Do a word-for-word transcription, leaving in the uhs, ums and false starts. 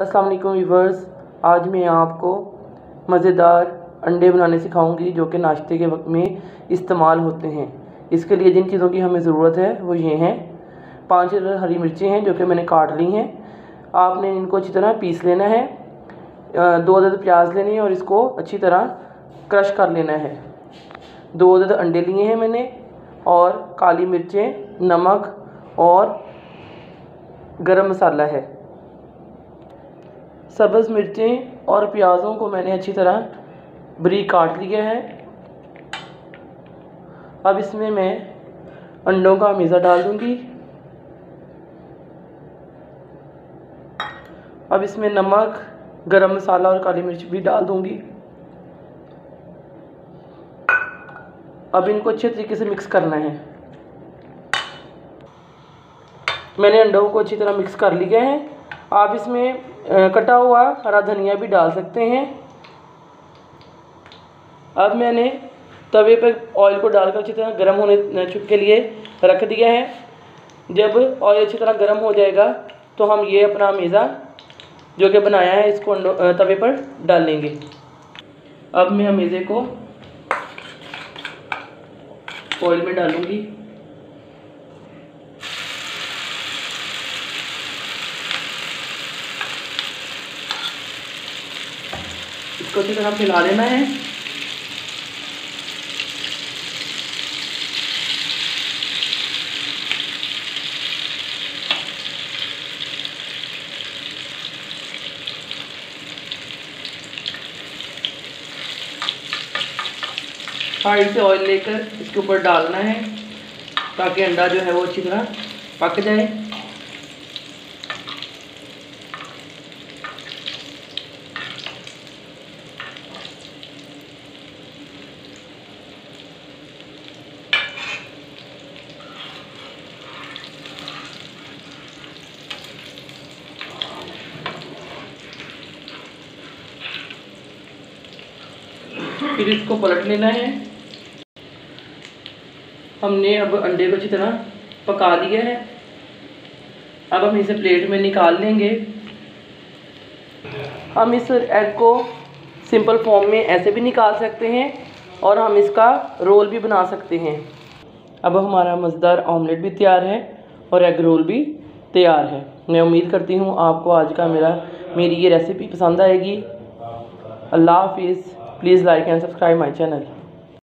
अस्सलाम वालेकुम व्यूअर्स, आज मैं आपको मज़ेदार अंडे बनाने सिखाऊंगी जो कि नाश्ते के वक्त में इस्तेमाल होते हैं। इसके लिए जिन चीज़ों की हमें ज़रूरत है वो ये हैं। पाँच हरी मिर्चें हैं जो कि मैंने काट ली हैं। आपने इनको अच्छी तरह पीस लेना है। दो अदद प्याज लेने हैं और इसको अच्छी तरह क्रश कर लेना है। दो अदद अंडे लिए हैं मैंने, और काली मिर्चें, नमक और गरम मसाला है। सब्ज़ मिर्चें और प्याज़ों को मैंने अच्छी तरह बारीक काट लिया है। अब इसमें मैं अंडों का मीज़ा डाल दूंगी। अब इसमें नमक, गरम मसाला और काली मिर्च भी डाल दूंगी। अब इनको अच्छे तरीके से मिक्स करना है। मैंने अंडों को अच्छी तरह मिक्स कर लिया है। आप इसमें कटा हुआ हरा धनिया भी डाल सकते हैं। अब मैंने तवे पर ऑयल को डालकर अच्छी तरह गर्म होने के लिए रख दिया है। जब ऑयल अच्छी तरह गर्म हो जाएगा तो हम ये अपना मीज़ा जो कि बनाया है इसको तवे पर डाल लेंगे। अब मैं मीज़े को ऑयल में डालूंगी। इसको अच्छी तरह फैला लेना है। साइड से ऑयल लेकर इसके ऊपर डालना है ताकि अंडा जो है वो अच्छी तरह पक जाए। फिर इसको पलट लेना है। हमने अब अंडे को अच्छी तरह पका लिया है। अब हम इसे प्लेट में निकाल लेंगे। हम इस एग को सिंपल फॉर्म में ऐसे भी निकाल सकते हैं और हम इसका रोल भी बना सकते हैं। अब हमारा मज़ेदार ऑमलेट भी तैयार है और एग रोल भी तैयार है। मैं उम्मीद करती हूँ आपको आज का मेरा मेरी ये रेसिपी पसंद आएगी। अल्लाह हाफिज़। Please like and subscribe my channel.